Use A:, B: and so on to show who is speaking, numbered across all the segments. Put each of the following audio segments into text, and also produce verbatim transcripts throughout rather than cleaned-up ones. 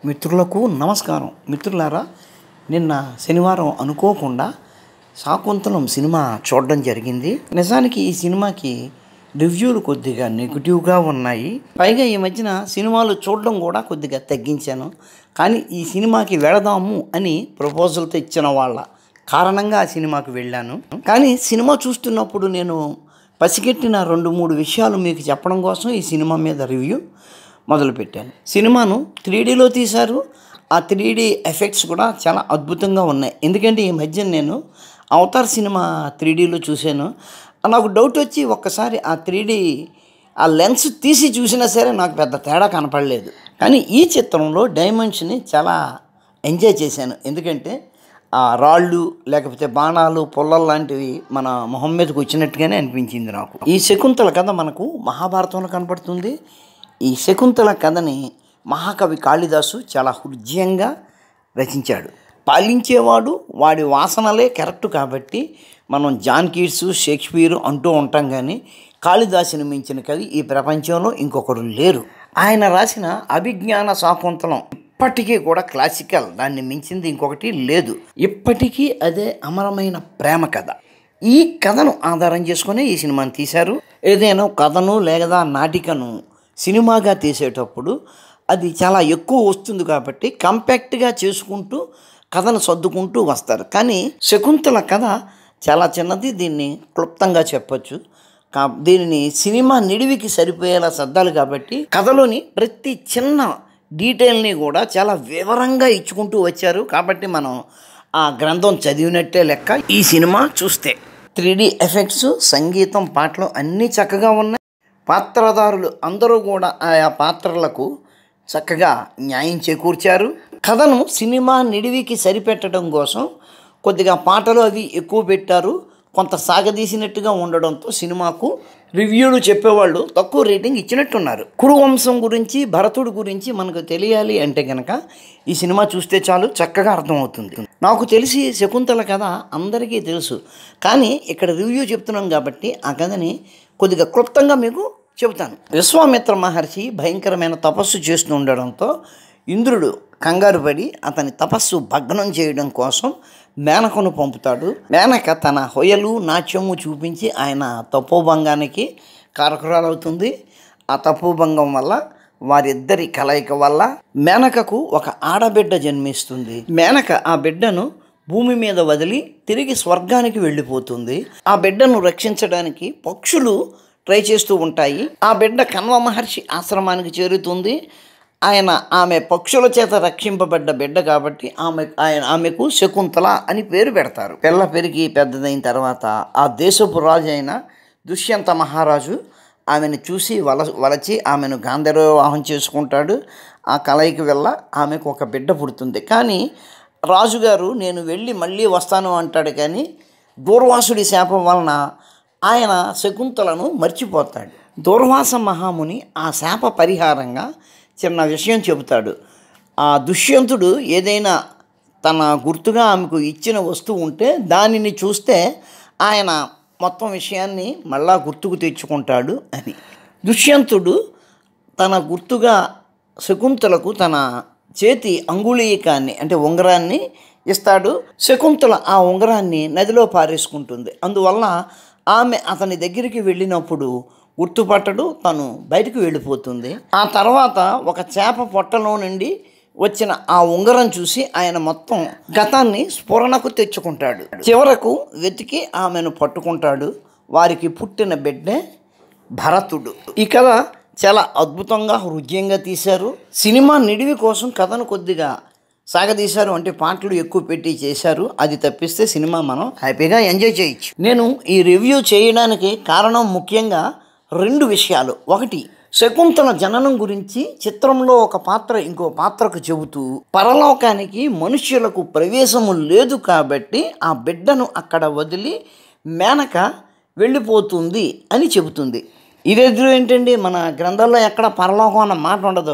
A: మిత్రులకు నమస్కారం. మిత్రులారా, నిన్న శనివారం అనుకోకుండా శాకుంతలం సినిమా చూడడం జరిగింది. నిజానికి ఈ సినిమాకి రివ్యూలు కొద్దిగా నెగిటివ్గా ఉన్నాయి. పైగా ఈ మధ్యన సినిమాలు చూడడం కూడా కొద్దిగా తగ్గించాను. కానీ ఈ సినిమాకి వెళదాము అని ప్రపోజల్తో ఇచ్చిన వాళ్ళ కారణంగా ఆ సినిమాకి వెళ్ళాను. కానీ సినిమా చూస్తున్నప్పుడు నేను పసిగట్టిన రెండు మూడు విషయాలు మీకు చెప్పడం కోసం ఈ సినిమా మీద రివ్యూ మొదలుపెట్టాను. సినిమాను త్రీ డీలో తీశారు. ఆ త్రీ డీ ఎఫెక్ట్స్ కూడా చాలా అద్భుతంగా ఉన్నాయి. ఎందుకంటే ఈ మధ్య నేను అవతార్ సినిమా త్రీ డీలో చూశాను. నాకు డౌట్ వచ్చి ఒక్కసారి ఆ త్రీ డీ ఆ లెన్స్ తీసి చూసినా సరే నాకు పెద్ద తేడా కనపడలేదు. కానీ ఈ చిత్రంలో డైమెన్షన్ని చాలా ఎంజాయ్ చేశాను. ఎందుకంటే ఆ రాళ్ళు లేకపోతే బాణాలు పుల్లలు లాంటివి మన మొహం మీదకి వచ్చినట్టుగానే అనిపించింది నాకు. ఈ శకుంతల కథ మనకు మహాభారతంలో కనపడుతుంది. ఈ శకుంతల కథని మహాకవి కాళిదాసు చాలా హృద్యంగా రచించాడు. పాలించేవాడు వాడి వాసనలే కరెక్ట్ కాబట్టి మనం జాన్ కీట్స్, షేక్స్పియర్ అంటూ ఉంటాం. కానీ కాళిదాసుని మించిన కవి ఈ ప్రపంచంలో ఇంకొకరు లేరు. ఆయన రాసిన అభిజ్ఞాన శాకుంతలం ఇప్పటికీ కూడా క్లాసికల్. దాన్ని మించింది ఇంకొకటి లేదు. ఇప్పటికీ అదే అమరమైన ప్రేమ కథ. ఈ కథను ఆధారం చేసుకుని ఈ సినిమాని తీశారు. ఏదైనా కథను లేదా నాటికను సినిమాగా తీసేటప్పుడు అది చాలా ఎక్కువ వస్తుంది కాబట్టి కాంపాక్ట్గా చేసుకుంటూ కథను సర్దుకుంటూ వస్తారు. కానీ శకుంతల కథ చాలా చిన్నది. దీన్ని క్లుప్తంగా చెప్పచ్చు. కా దీనిని సినిమా నిడివికి సరిపోయేలా సర్దాలి కాబట్టి కథలోని ప్రతి చిన్న డీటెయిల్ని కూడా చాలా వివరంగా ఇచ్చుకుంటూ వచ్చారు. కాబట్టి మనం ఆ గ్రంథం చదివినట్టే లెక్క ఈ సినిమా చూస్తే. త్రీ డీ ఎఫెక్ట్స్, సంగీతం, పాటలు అన్నీ చక్కగా ఉన్నాయి. పాత్రధారులు అందరూ కూడా ఆయా పాత్రలకు చక్కగా న్యాయం చేకూర్చారు. కథను సినిమా నిడివికి సరిపెట్టడం కోసం కొద్దిగా పాటలు అవి ఎక్కువ పెట్టారు. కొంత సాగదీసినట్టుగా ఉండడంతో సినిమాకు రివ్యూలు చెప్పేవాళ్ళు తక్కువ రేటింగ్ ఇచ్చినట్టున్నారు. కురువంశం గురించి, భరతుడి గురించి మనకు తెలియాలి అంటే కనుక ఈ సినిమా చూస్తే చాలు, చక్కగా అర్థమవుతుంది. నాకు తెలిసి శకుంతల కథ అందరికీ తెలుసు. కానీ ఇక్కడ రివ్యూ చెప్తున్నాం కాబట్టి ఆ కథని కొద్దిగా క్లుప్తంగా మీకు చెబుతాను. విశ్వామిత్ర మహర్షి భయంకరమైన తపస్సు చేస్తూ ఉండడంతో ఇంద్రుడు కంగారు పడి అతని తపస్సు భగ్నం చేయడం కోసం మేనకను పంపుతాడు. మేనక తన హొయలు, నాట్యము చూపించి ఆయన తపోభంగానికి కారకురాలవుతుంది. ఆ తపోభంగం వల్ల వారిద్దరి కలయిక వల్ల మేనకకు ఒక ఆడబిడ్డ జన్మిస్తుంది. మేనక ఆ బిడ్డను భూమి మీద వదిలి తిరిగి స్వర్గానికి వెళ్ళిపోతుంది. ఆ బిడ్డను రక్షించడానికి పక్షులు ట్రై చేస్తూ ఉంటాయి. ఆ బిడ్డ కణ్వ మహర్షి ఆశ్రమానికి చేరుతుంది. ఆయన ఆమె పక్షుల చేత రక్షింపబడ్డ బిడ్డ కాబట్టి ఆమె ఆయన ఆమెకు శకుంతల అని పేరు పెడతారు. పిల్ల పెరిగి పెద్దదైన తర్వాత ఆ దేశపు రాజు అయిన దుష్యంత మహారాజు ఆమెను చూసి వల వలచి ఆమెను గాంధర్వ వివాహం చేసుకుంటాడు. ఆ కలయిక వల్ల ఆమెకు ఒక బిడ్డ పుడుతుంది. కానీ రాజుగారు నేను వెళ్ళి మళ్ళీ వస్తాను అంటాడు. కానీ దూర్వాసుడి శాపం వలన ఆయన శకుంతలను మర్చిపోతాడు. దూర్వాస మహాముని ఆ శాప పరిహారంగా చిన్న విషయం చెబుతాడు. ఆ దుష్యంతుడు ఏదైనా తన గుర్తుగా ఆమెకు ఇచ్చిన వస్తువు ఉంటే దానిని చూస్తే ఆయన మొత్తం విషయాన్ని మళ్ళా గుర్తుకు తెచ్చుకుంటాడు అని. దుష్యంతుడు తన గుర్తుగా శకుంతలకు తన చేతి అంగుళీకాన్ని అంటే ఉంగరాన్ని ఇస్తాడు. శకుంతల ఆ ఉంగరాన్ని నదిలో పారేసుకుంటుంది. అందువల్ల ఆమె అతని దగ్గరికి వెళ్ళినప్పుడు గుర్తుపట్టడు, తను బయటకు వెళ్ళిపోతుంది. ఆ తర్వాత ఒక చేప పొట్టలో నుండి వచ్చిన ఆ ఉంగరం చూసి ఆయన మొత్తం గతాన్ని స్ఫురణకు తెచ్చుకుంటాడు. చివరకు వెతికి ఆమెను పట్టుకుంటాడు. వారికి పుట్టిన బిడ్డే భరతుడు. ఈ కథ చాలా అద్భుతంగా హృదయంగా తీశారు. సినిమా నిడివి కోసం కథను కొద్దిగా సాగదీశారు, అంటే పాటలు ఎక్కువ పెట్టి చేశారు. అది తప్పిస్తే సినిమా మనం హ్యాపీగా ఎంజాయ్ చేయొచ్చు. నేను ఈ రివ్యూ చేయడానికి కారణం ముఖ్యంగా రెండు విషయాలు. ఒకటి, శకుంతల జననం గురించి చిత్రంలో ఒక పాత్ర ఇంకో పాత్రకు చెబుతూ పరలోకానికి మనుష్యులకు ప్రవేశము లేదు కాబట్టి ఆ బిడ్డను అక్కడ వదిలి మేనక వెళ్ళిపోతుంది అని చెబుతుంది. ఇదెదురు ఏంటండి, మన గ్రంథాల్లో ఎక్కడ పరలోకం అన్న మాట ఉండదు.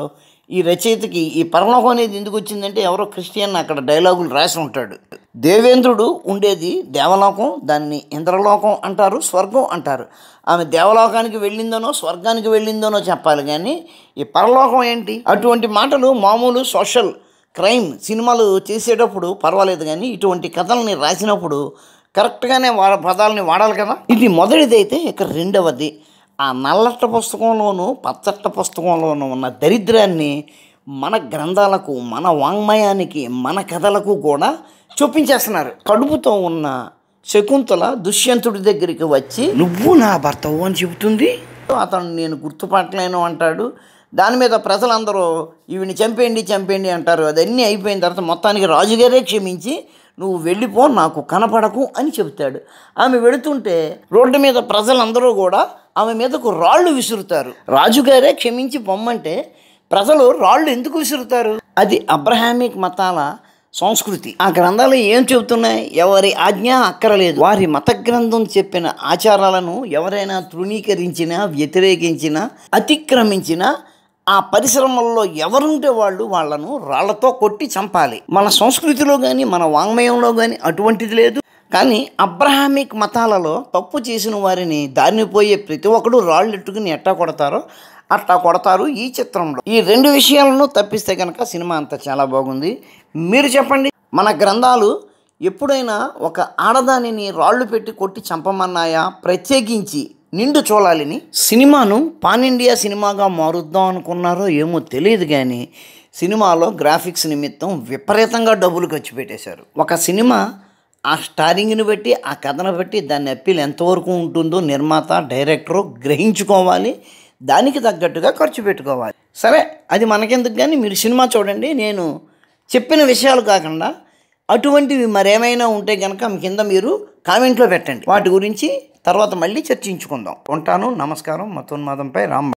A: ఈ రచయితకి ఈ పరలోకం అనేది ఎందుకు వచ్చిందంటే ఎవరో క్రిస్టియన్ అక్కడ డైలాగులు రాసి ఉంటాడు. దేవేంద్రుడు ఉండేది దేవలోకం, దాన్ని ఇంద్రలోకం అంటారు, స్వర్గం అంటారు. ఆమె దేవలోకానికి వెళ్ళిందనో స్వర్గానికి వెళ్ళిందనో చెప్పాలి, కానీ ఈ పరలోకం ఏంటి? అటువంటి మాటలు మామూలు సోషల్ క్రైమ్ సినిమాలు చేసేటప్పుడు పర్వాలేదు, కానీ ఇటువంటి కథల్ని రాసినప్పుడు కరెక్ట్గానే వా పదాలని వాడాలి కదా. ఇది మొదటిదైతే. ఇక రెండవది, ఆ నల్లట్ట పుస్తకంలోనూ పచ్చట్ట పుస్తకంలోనూ ఉన్న దరిద్రాన్ని మన గ్రంథాలకు, మన వాంగ్మయానికి, మన కథలకు కూడా చూపించేస్తున్నారు. కడుపుతో ఉన్న శకుంతల దుష్యంతుడి దగ్గరికి వచ్చి నువ్వు నా భర్తవు అని చెబుతుంది. అతను నేను గుర్తుపట్టలేను అంటాడు. దాని మీద ప్రజలందరూ ఈవిని చంపేయండి చంపేయండి అంటారు. అదన్నీ అయిపోయిన తర్వాత మొత్తానికి రాజుగారే క్షమించి నువ్వు వెళ్ళిపో, నాకు కనపడకు అని చెబుతాడు. ఆమె వెళుతుంటే రోడ్డు మీద ప్రజలందరూ కూడా ఆమె మీదకు రాళ్ళు విసురుతారు. రాజుగారే క్షమించి పొమ్మంటే ప్రజలు రాళ్ళు ఎందుకు విసురుతారు? అది అబ్రహామిక్ మతాల సంస్కృతి. ఆ గ్రంథాలు ఏం చెబుతున్నాయి? ఎవరి ఆజ్ఞ అక్కరలేదు. వారి మత గ్రంథం చెప్పిన ఆచారాలను ఎవరైనా తృణీకరించినా, వ్యతిరేకించినా, అతిక్రమించినా ఆ పరిశ్రమల్లో ఎవరుంటే వాళ్ళు వాళ్ళను రాళ్లతో కొట్టి చంపాలి. మన సంస్కృతిలో కానీ మన వాంగ్మయంలో కానీ అటువంటిది లేదు. కానీ అబ్రహామిక్ మతాలలో తప్పు చేసిన వారిని దారిని పోయే ప్రతి ఒక్కడు రాళ్ళు ఎట్టుకుని ఎట్టా కొడతారో అట్టా కొడతారు ఈ చిత్రంలో. ఈ రెండు విషయాలను తప్పిస్తే కనుక సినిమా అంతా చాలా బాగుంది. మీరు చెప్పండి, మన గ్రంథాలు ఎప్పుడైనా ఒక ఆడదానిని రాళ్ళు పెట్టి కొట్టి చంపమన్నాయా? ప్రత్యేకించి నిండు చూడాలని సినిమాను పాన్ ఇండియా సినిమాగా మారుద్దాం అనుకున్నారో ఏమో తెలియదు, కానీ సినిమాలో గ్రాఫిక్స్ నిమిత్తం విపరీతంగా డబ్బులు ఖర్చు పెట్టేశారు. ఒక సినిమా ఆ స్టారింగ్ని బట్టి, ఆ కథను బట్టి దాని అప్పీల్ ఎంతవరకు ఉంటుందో నిర్మాత, డైరెక్టరు గ్రహించుకోవాలి. దానికి తగ్గట్టుగా ఖర్చు పెట్టుకోవాలి. సరే, అది మనకెందుకు, కానీ మీరు సినిమా చూడండి. నేను చెప్పిన విషయాలు కాకుండా అటువంటివి మరేమైనా ఉంటే కనుక కింద మీరు కామెంట్లో పెట్టండి. వాటి గురించి తర్వాత మళ్ళీ చర్చించుకుందాం. ఉంటాను. నమస్కారం. మతోన్మాదంపై రామ్.